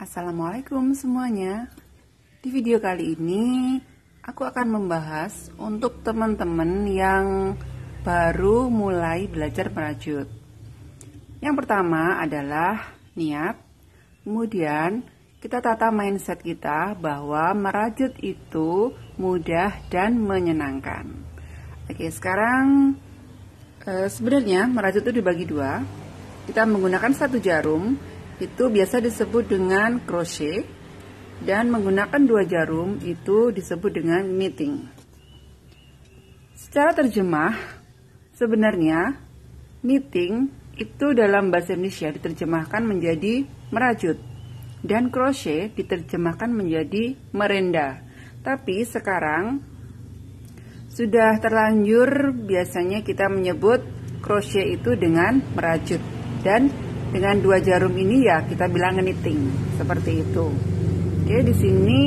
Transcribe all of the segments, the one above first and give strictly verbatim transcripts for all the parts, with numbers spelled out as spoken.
Assalamualaikum semuanya. Di video kali ini aku akan membahas untuk teman-teman yang baru mulai belajar merajut. Yang pertama adalah niat. Kemudian kita tata mindset kita bahwa merajut itu mudah dan menyenangkan. Oke, sekarang e, sebenarnya merajut itu dibagi dua. Kita menggunakan satu jarum, itu biasa disebut dengan crochet, dan menggunakan dua jarum itu disebut dengan knitting. Secara terjemah, sebenarnya knitting itu dalam bahasa Indonesia diterjemahkan menjadi merajut, dan crochet diterjemahkan menjadi merenda. Tapi sekarang sudah terlanjur biasanya kita menyebut crochet itu dengan merajut, dan dengan dua jarum ini ya kita bilang knitting, seperti itu. Oke, di sini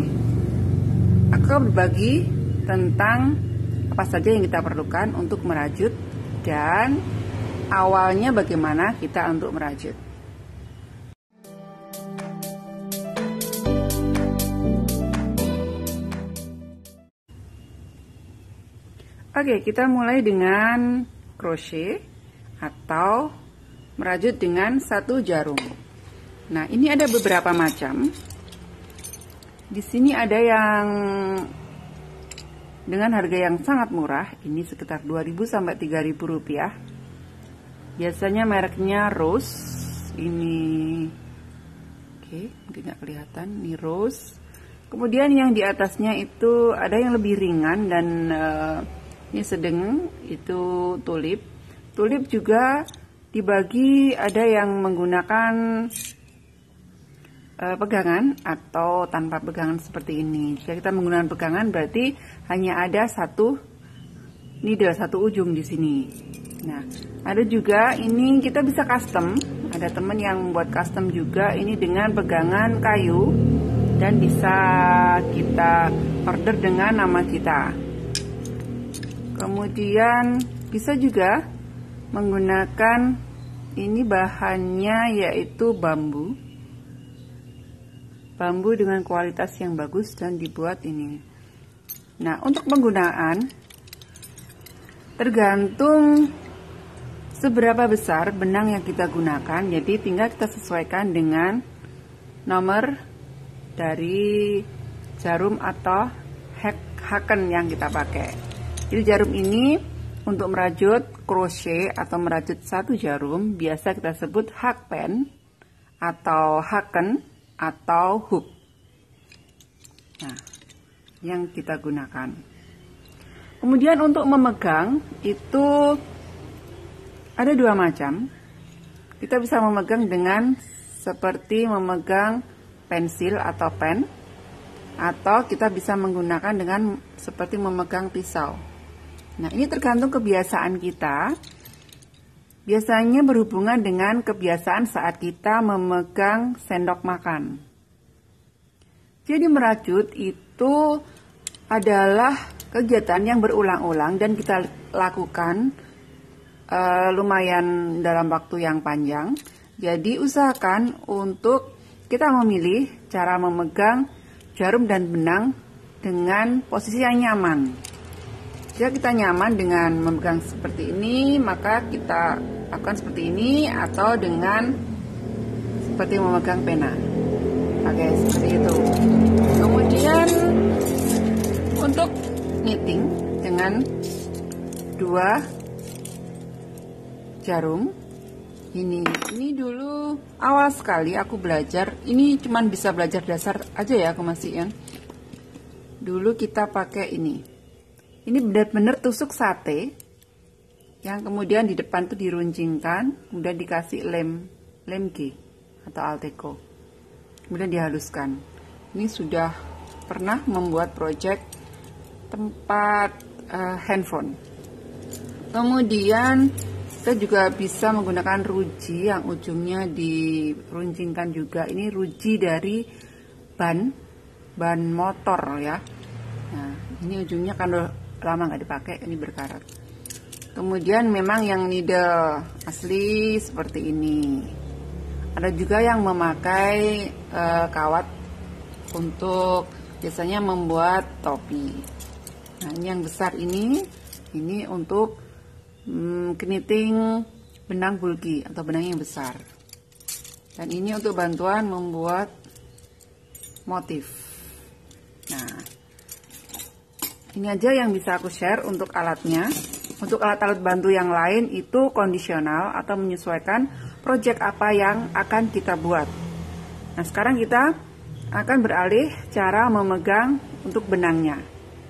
aku berbagi tentang apa saja yang kita perlukan untuk merajut dan awalnya bagaimana kita untuk merajut. Oke, kita mulai dengan crochet atau merajut dengan satu jarum. Nah, ini ada beberapa macam. Di sini ada yang dengan harga yang sangat murah, ini sekitar dua ribu sampai tiga ribu rupiah. Biasanya mereknya Rose. Ini oke, mungkin nggak kelihatan, ini Rose. Kemudian yang di atasnya itu ada yang lebih ringan dan uh, ini sedang, itu tulip. Tulip juga dibagi, ada yang menggunakan uh, pegangan atau tanpa pegangan seperti ini. Jika kita menggunakan pegangan berarti hanya ada satu needle, satu ujung di sini. Nah, ada juga ini kita bisa custom. Ada teman yang membuat custom juga ini dengan pegangan kayu dan bisa kita order dengan nama kita. Kemudian bisa juga menggunakan ini bahannya yaitu bambu bambu dengan kualitas yang bagus dan dibuat ini. Nah, untuk penggunaan tergantung seberapa besar benang yang kita gunakan, jadi tinggal kita sesuaikan dengan nomor dari jarum atau haken yang kita pakai. Jadi jarum ini untuk merajut crochet atau merajut satu jarum biasa kita sebut hakpen atau haken atau hook. Nah, yang kita gunakan. Kemudian untuk memegang itu ada dua macam. Kita bisa memegang dengan seperti memegang pensil atau pen, atau kita bisa menggunakan dengan seperti memegang pisau. Nah, ini tergantung kebiasaan kita. Biasanya berhubungan dengan kebiasaan saat kita memegang sendok makan. Jadi merajut itu adalah kegiatan yang berulang-ulang dan kita lakukan uh, lumayan dalam waktu yang panjang. Jadi usahakan untuk kita memilih cara memegang jarum dan benang dengan posisi yang nyaman. Jika kita nyaman dengan memegang seperti ini, maka kita lakukan seperti ini, atau dengan seperti memegang pena. Oke, seperti itu. Kemudian untuk knitting dengan dua jarum ini, ini dulu awal sekali aku belajar. Ini cuman bisa belajar dasar aja ya, aku masih yang dulu kita pakai ini. Ini benar-benar tusuk sate yang kemudian di depan tuh diruncingkan, kemudian dikasih lem lem G atau Alteco, kemudian dihaluskan. Ini sudah pernah membuat project tempat uh, handphone. Kemudian kita juga bisa menggunakan ruji yang ujungnya diruncingkan juga. Ini ruji dari ban ban motor ya. Nah, ini ujungnya kan lama nggak dipakai, ini berkarat. Kemudian memang yang needle asli seperti ini. Ada juga yang memakai uh, kawat untuk biasanya membuat topi. Nah, ini yang besar ini, ini untuk hmm, kniting benang bulky atau benang yang besar. Dan ini untuk bantuan membuat motif. Nah, ini aja yang bisa aku share untuk alatnya. Untuk alat-alat bantu yang lain itu kondisional atau menyesuaikan proyek apa yang akan kita buat. Nah, sekarang kita akan beralih cara memegang untuk benangnya.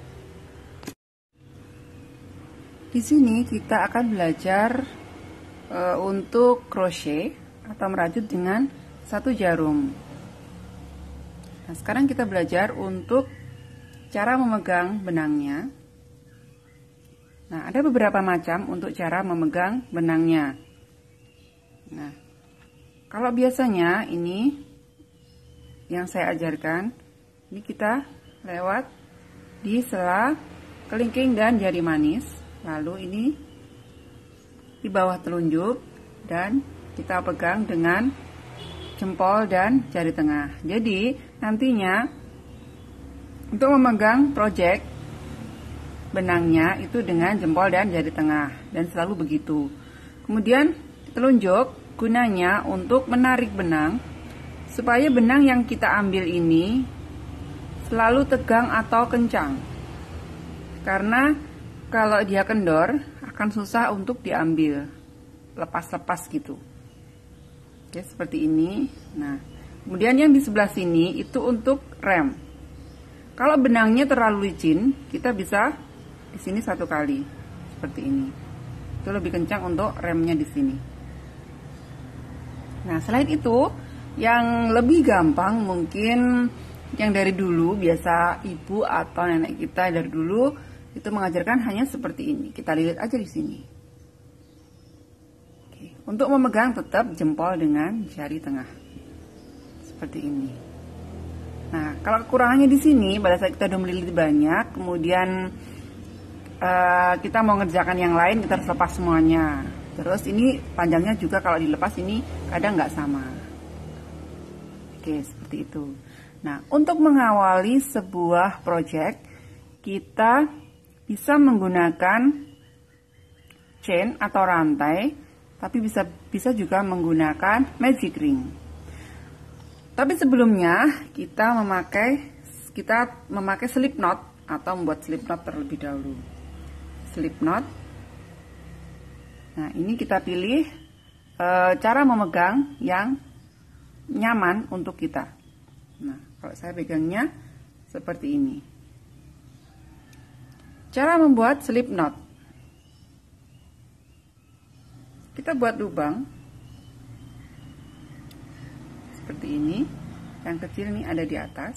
Di sini kita akan belajar e, untuk crochet atau merajut dengan satu jarum. Nah, sekarang kita belajar untuk cara memegang benangnya. Nah, ada beberapa macam untuk cara memegang benangnya. Nah, kalau biasanya ini yang saya ajarkan, ini kita lewat di sela kelingking dan jari manis. Lalu ini di bawah telunjuk dan kita pegang dengan jempol dan jari tengah. Jadi nantinya untuk memegang project benangnya itu dengan jempol dan jari tengah, dan selalu begitu. Kemudian telunjuk gunanya untuk menarik benang supaya benang yang kita ambil ini selalu tegang atau kencang. Karena kalau dia kendor akan susah untuk diambil, lepas-lepas gitu. Oke, seperti ini. Nah, kemudian yang di sebelah sini itu untuk rem. Kalau benangnya terlalu licin, kita bisa di sini satu kali seperti ini. Itu lebih kencang untuk remnya di sini. Nah, selain itu, yang lebih gampang mungkin yang dari dulu biasa ibu atau nenek kita dari dulu itu mengajarkan hanya seperti ini. Kita lilit aja di sini. Oke. Untuk memegang tetap jempol dengan jari tengah. Seperti ini. Nah, kalau kekurangannya di sini pada saat kita udah melilit banyak, kemudian uh, kita mau ngerjakan yang lain, kita harus lepas semuanya. Terus ini panjangnya juga kalau dilepas ini kadang nggak sama. Oke, seperti itu. Nah, untuk mengawali sebuah project, kita bisa menggunakan chain atau rantai, tapi bisa bisa juga menggunakan magic ring. Tapi sebelumnya kita memakai kita memakai slip knot atau membuat slip knot terlebih dahulu. Slip knot. Nah, ini kita pilih e, cara memegang yang nyaman untuk kita. Nah, kalau saya pegangnya seperti ini. Cara membuat slip knot. Kita buat lubang seperti ini. Yang kecil nih ada di atas.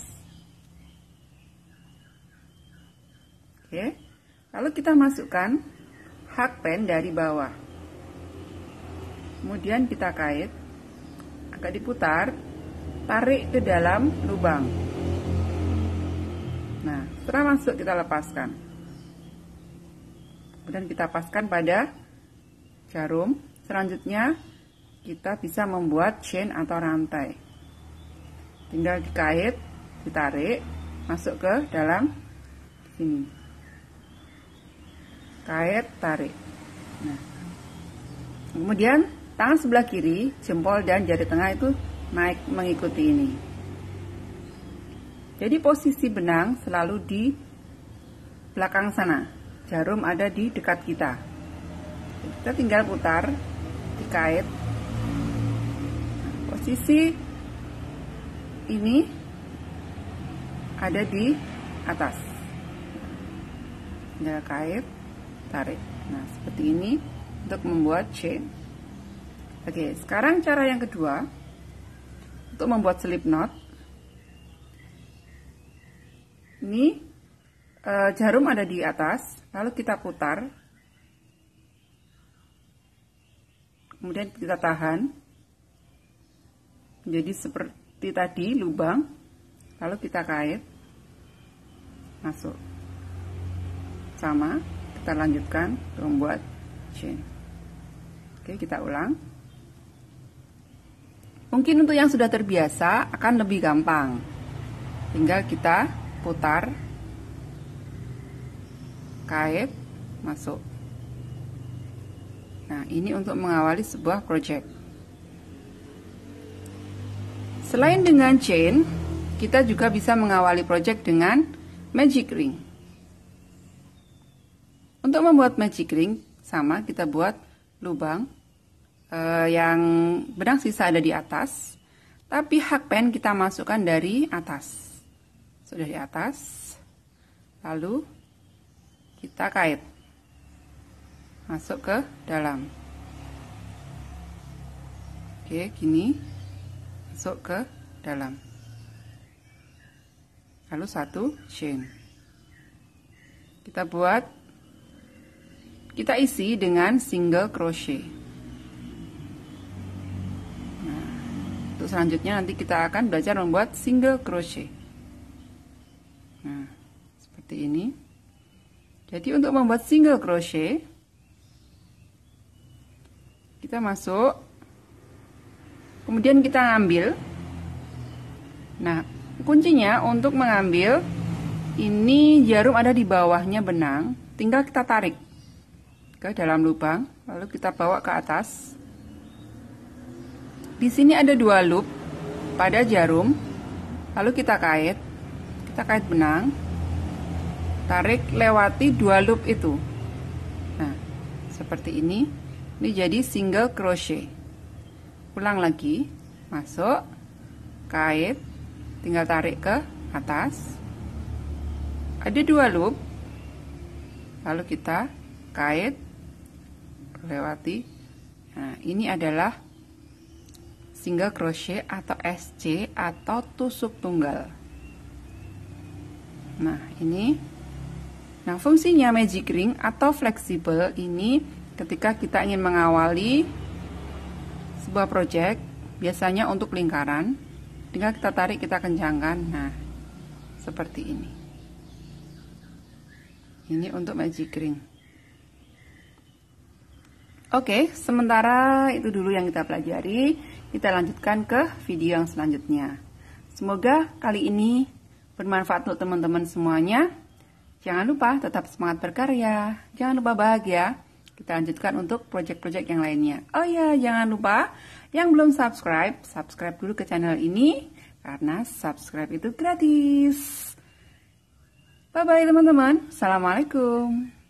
Oke. Lalu kita masukkan hakpen dari bawah. Kemudian kita kait, agak diputar, tarik ke dalam lubang. Nah, setelah masuk kita lepaskan. Kemudian kita paskan pada jarum. Selanjutnya kita bisa membuat chain atau rantai. Tinggal dikait, ditarik, masuk ke dalam sini. Kait, tarik. Nah, kemudian tangan sebelah kiri, jempol dan jari tengah itu naik mengikuti ini. Jadi posisi benang selalu di belakang sana. Jarum ada di dekat kita. Kita tinggal putar, dikait. Posisi ini ada di atas. Tinggal kait, tarik. Nah, seperti ini untuk membuat chain. Oke, sekarang cara yang kedua untuk membuat slip knot. Ini e, jarum ada di atas. Lalu kita putar, kemudian kita tahan, menjadi seperti tadi lubang, lalu kita kait, masuk, sama, kita lanjutkan untuk membuat chain. Oke, kita ulang, Mungkin untuk yang sudah terbiasa akan lebih gampang. Tinggal kita putar, kait, masuk. Nah, ini untuk mengawali sebuah project. Selain dengan chain, kita juga bisa mengawali project dengan magic ring. Untuk membuat magic ring, sama kita buat lubang eh, yang benang sisa ada di atas, tapi hakpen kita masukkan dari atas. Sudah di atas, lalu kita kait. Masuk ke dalam. Oke, gini. Masuk ke dalam. Lalu satu chain. Kita buat, kita isi dengan single crochet. Nah, untuk selanjutnya nanti kita akan belajar membuat single crochet. Nah, seperti ini. Jadi untuk membuat single crochet, kita masuk, kemudian kita ngambil. Nah, kuncinya untuk mengambil, ini jarum ada di bawahnya benang, tinggal kita tarik ke dalam lubang, lalu kita bawa ke atas. Di sini ada dua loop pada jarum, lalu kita kait, kita kait benang, tarik lewati dua loop itu. Nah, seperti ini. Ini jadi single crochet. Ulang lagi, masuk, kait, tinggal tarik ke atas. Ada dua loop, lalu kita kait, lewati. Nah, ini adalah single crochet atau S C atau tusuk tunggal. Nah, ini. Nah, fungsinya magic ring atau fleksibel ini ketika kita ingin mengawali sebuah project, biasanya untuk lingkaran, tinggal kita tarik, kita kencangkan. Nah, seperti ini. Ini untuk magic ring. Oke, sementara itu dulu yang kita pelajari. Kita lanjutkan ke video yang selanjutnya. Semoga kali ini bermanfaat untuk teman-teman semuanya. Jangan lupa tetap semangat berkarya. Jangan lupa bahagia. Kita lanjutkan untuk project-project yang lainnya. Oh ya, jangan lupa yang belum subscribe, subscribe dulu ke channel ini karena subscribe itu gratis. Bye bye teman-teman. Assalamualaikum.